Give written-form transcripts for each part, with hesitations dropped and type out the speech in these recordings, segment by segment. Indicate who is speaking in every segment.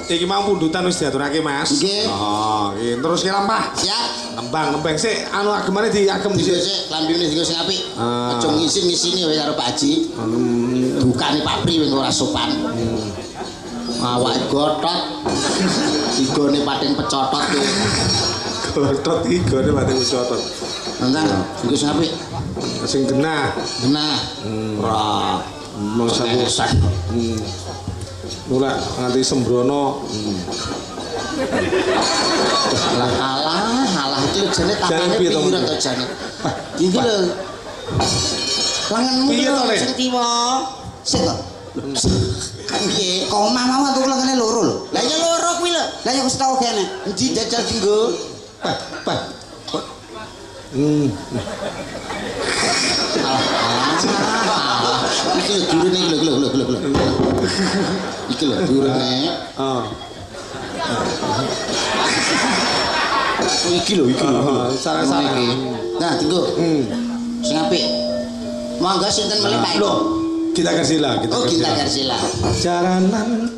Speaker 1: iki mau pundutan wis diaturake Mas.
Speaker 2: Nggih.
Speaker 1: Oh, iki terus ki lampah.
Speaker 2: Siap.
Speaker 1: Ngembang sik anu agemane diagem
Speaker 2: Sik lambene dienggo sing apik. Aja ngisin-ngisini wae karo Pak Haji. Dukane Pak Pri wing ora sopan. Awake gotot. Igone pating pecotot ki.
Speaker 1: Gotot igone pating pecotot.
Speaker 2: Nang dienggo sing apik.
Speaker 1: Sing genah.
Speaker 2: Genah. Ora
Speaker 1: mangsa-mangsa. Ora nganti sembrono.
Speaker 2: Alah iki jane takane pira to jane. Iki lho. Lengenmu
Speaker 1: piye to Le?
Speaker 2: Sing kiwa. Sik kok. Piye? Kok omah mau aku lengene loro lho. Lah ya loro kuwi lho. Lah ya wis tau kene. Endi jajal dienggo?
Speaker 1: Pak.
Speaker 2: Iki lho durune iki lho. Iki lho durune. Iki lho. Salah-salah iki. Nah, dienggo. Sing apik. Monggo sinten melih Pak?
Speaker 1: Lho, kita Garsila.
Speaker 2: Oh, kita Garsila.
Speaker 1: Carane.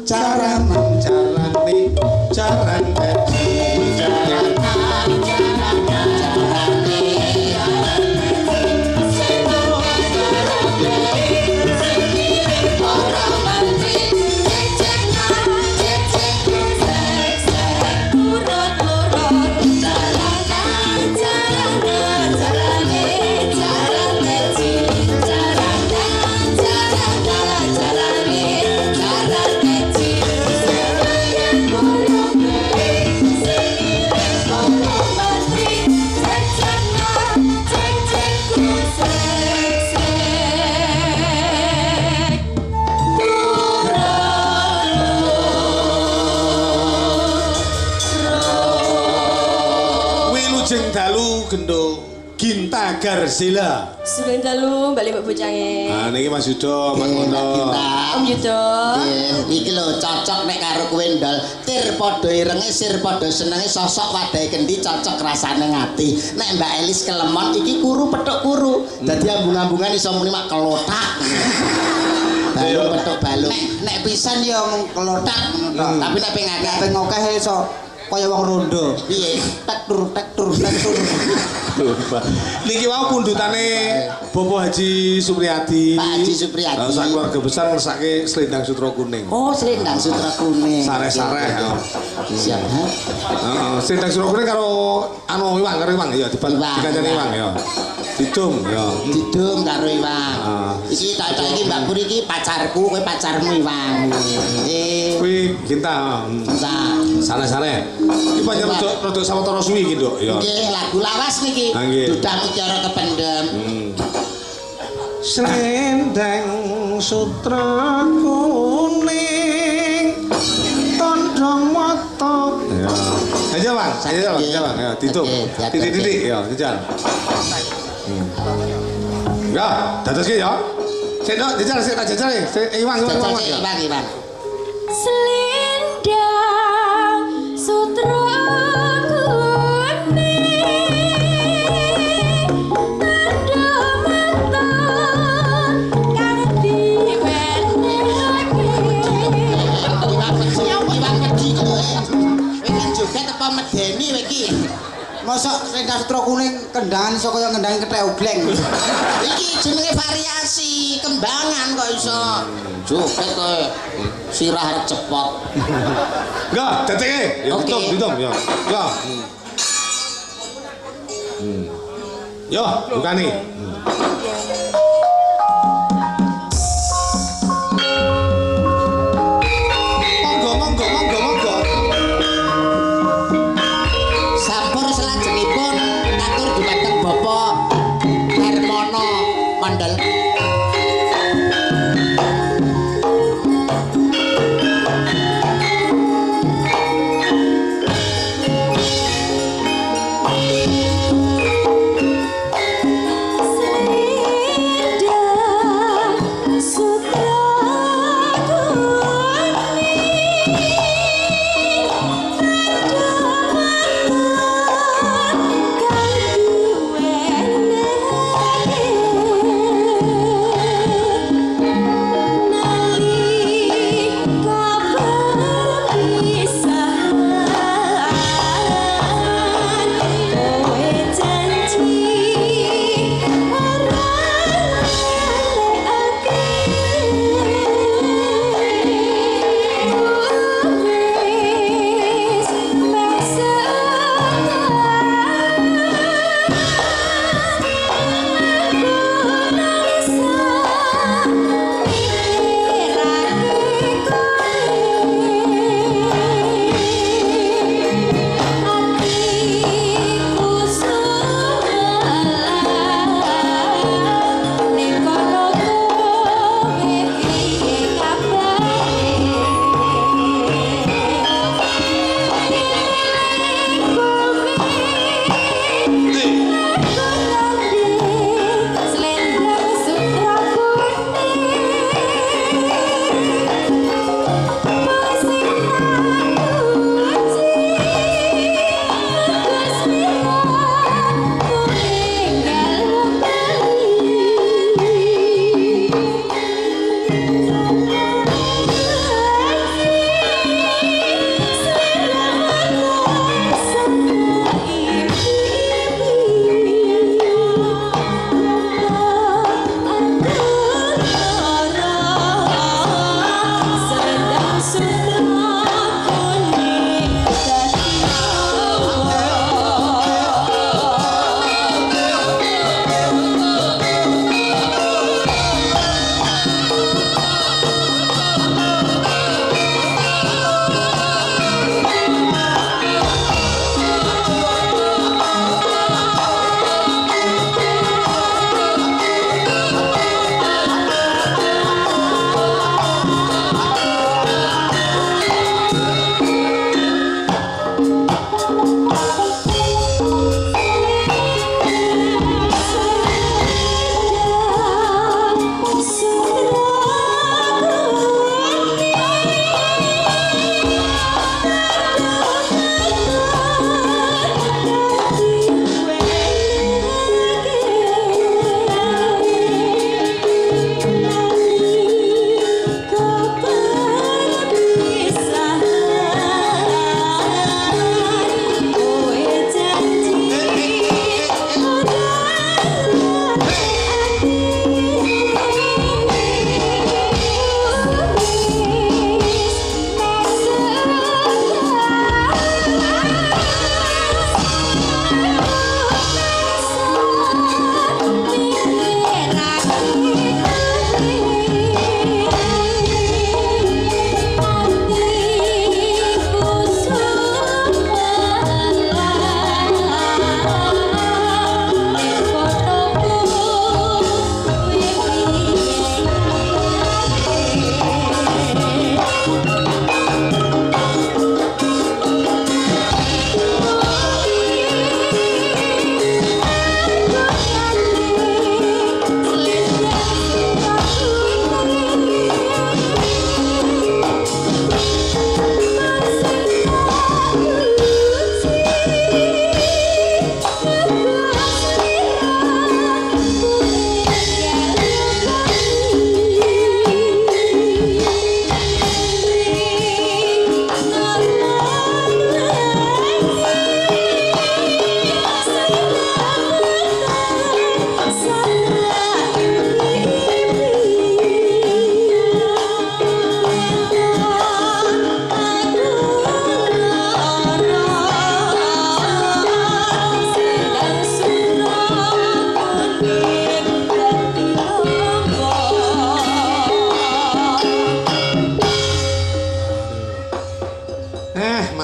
Speaker 1: Dalu gendo Ginta Garsila.
Speaker 3: Sugeng dalu bali Mbak Bocange.
Speaker 1: Nah niki Mas Yudo, Mas Kondo.
Speaker 3: Om Yudo.
Speaker 2: Nggih, iki lho cocok nek karo kowe ndol. Tir padha irenge, sir padha senenge, sosok wadahe kendi cocok rasane ngati. Nek Mbak Elis kelemon iki kuru petuk kuru. Dadi ambung-ambungan iso muni mak kelotak. Balung petuk balung. Nek pisan ya mung kelotak ngono. Tapi nek ping akeh iso kaya wong rondo. Piye? Tek tur.
Speaker 1: Niki wau pundutane Bapak Haji Supriyadi.
Speaker 2: Pak Haji Supriyadi.
Speaker 1: Sak keluarga besar ngersake Selendang Sutra Kuning.
Speaker 2: Oh, Selendang Sutra Kuning.
Speaker 1: Sareh-sareh ya.
Speaker 2: Siap.
Speaker 1: Heeh, Selendang Sutra Kuning karo anu Iwang ya dikancani Iwang ya. Didum ya.
Speaker 2: Didum karo Iwang. Iki tak iki Mbak Puri iki pacarku, kowe pacarmu Iwang.
Speaker 1: Kuwi Ginta. Sareh-sareh. Iki pancen rada sawetara suwi iki, Nduk. Ya.
Speaker 2: Nggih, lagu lawas niki. Dudah mutiara kependem.
Speaker 1: Selendang Sutra Kuning tandang mata. Ya. Aja Bang, ya, ditung. Titik-titik ya, jajal. Enggak, dados ki ya. Sik Nduk, jajal sik tak jajal e. Iwang.
Speaker 3: Selendang Sutra
Speaker 2: medeni iki. Mosok Selendang Sutra Kuning kendangan iso kaya ngendangi kethek ogleng. Iki jenenge variasi, kembangan kok iso. Joget kowe sirah arep cepot.
Speaker 1: Enggak, teteke. Ya ditung ya. Ya. Yo, bukani.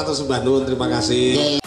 Speaker 1: matur sembah nuwun, terima kasih.
Speaker 2: Nggih.